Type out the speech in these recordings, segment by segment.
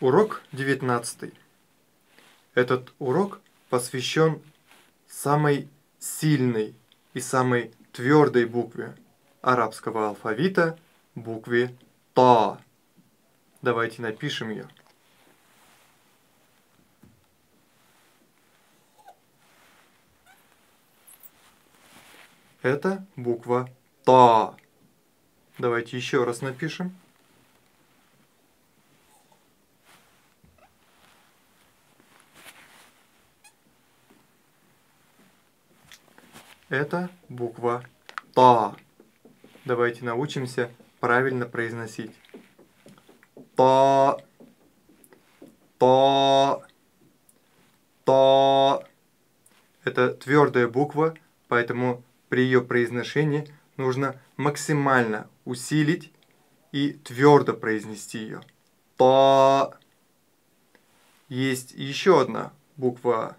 Урок 19. Этот урок посвящен самой сильной и самой твердой букве арабского алфавита, букве Та. Давайте напишем ее. Это буква Та. Давайте еще раз напишем. Это буква Та. Давайте научимся правильно произносить. Та. Та. Та. Это твердая буква, поэтому при ее произношении нужно максимально усилить и твердо произнести ее. Та. Есть еще одна буква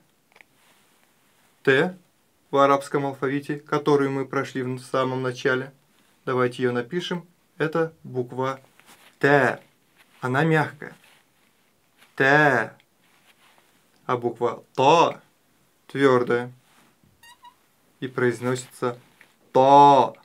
Т в арабском алфавите, которую мы прошли в самом начале. Давайте ее напишем. Это буква Т. Она мягкая. Т. А буква Та твердая. И произносится Та.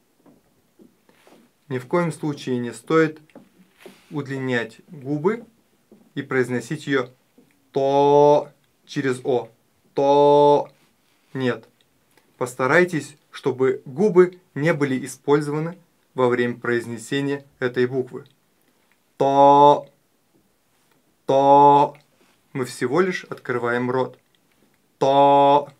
Ни в коем случае не стоит удлинять губы и произносить ее То через О. То. Нет. Постарайтесь, чтобы губы не были использованы во время произнесения этой буквы. То. То. Мы всего лишь открываем рот. То.